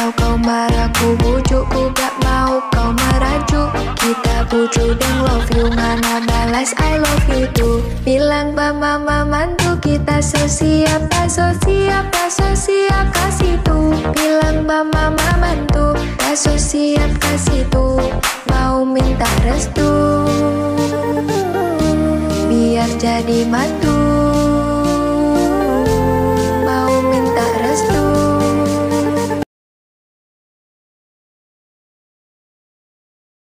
Kalau kau marah ku bujuk, ku gak mau kau merajuk. Kita bujuk dan love you, ngana balas I love you too. Bilang ba mama mantu, kita so siap, so siap, so siap kasih tuh. Bilang ba mama mantu, kita so siap kasih tuh. Mau minta restu biar jadi mantu.